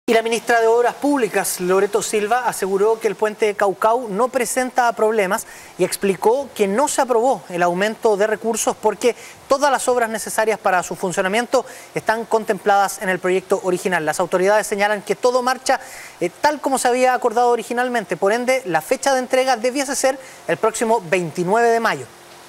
Y la ministra de Obras Públicas, Loreto Silva, aseguró que el puente Caucao no presenta problemas y explicó que no se aprobó el aumento de recursos porque todas las obras necesarias para su funcionamiento están contempladas en el proyecto original. Las autoridades señalan que todo marcha tal como se había acordado originalmente, por ende la fecha de entrega debiese ser el próximo 29 de mayo.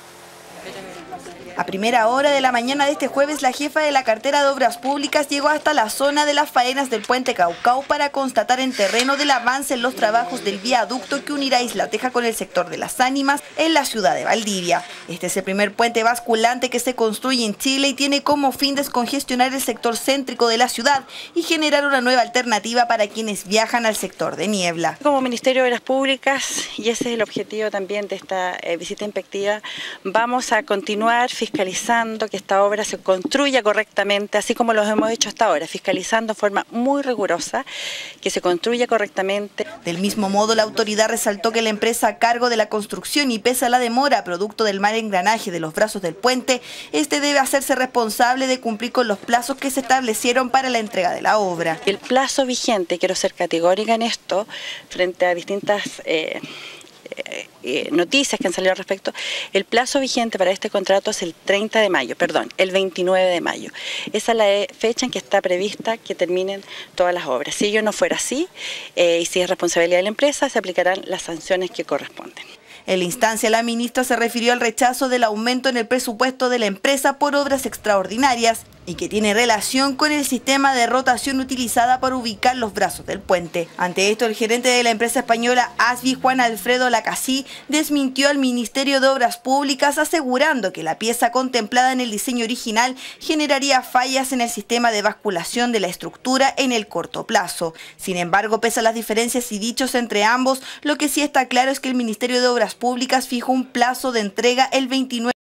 A primera hora de la mañana de este jueves, la jefa de la cartera de Obras Públicas llegó hasta la zona de las faenas del puente Caucao para constatar en terreno del avance en los trabajos del viaducto que unirá Isla Teja con el sector de Las Ánimas en la ciudad de Valdivia. Este es el primer puente basculante que se construye en Chile y tiene como fin descongestionar el sector céntrico de la ciudad y generar una nueva alternativa para quienes viajan al sector de Niebla. Como Ministerio de Obras Públicas, y ese es el objetivo también de esta visita inspectiva, vamos a continuar fiscalizando que esta obra se construya correctamente, así como lo hemos hecho hasta ahora, fiscalizando de forma muy rigurosa, que se construya correctamente. Del mismo modo, la autoridad resaltó que la empresa a cargo de la construcción, y pese a la demora producto del mal engranaje de los brazos del puente, este debe hacerse responsable de cumplir con los plazos que se establecieron para la entrega de la obra. El plazo vigente, quiero ser categórica en esto, frente a distintas noticias que han salido al respecto, el plazo vigente para este contrato es el 29 de mayo. Esa es la fecha en que está prevista que terminen todas las obras. Si ello no fuera así, y si es responsabilidad de la empresa, se aplicarán las sanciones que corresponden. En la instancia, la ministra se refirió al rechazo del aumento en el presupuesto de la empresa por obras extraordinarias y que tiene relación con el sistema de rotación utilizada para ubicar los brazos del puente. Ante esto, el gerente de la empresa española ASBI, Juan Alfredo Lacasí, desmintió al Ministerio de Obras Públicas asegurando que la pieza contemplada en el diseño original generaría fallas en el sistema de basculación de la estructura en el corto plazo. Sin embargo, pese a las diferencias y dichos entre ambos, lo que sí está claro es que el Ministerio de Obras Públicas fijó un plazo de entrega el 29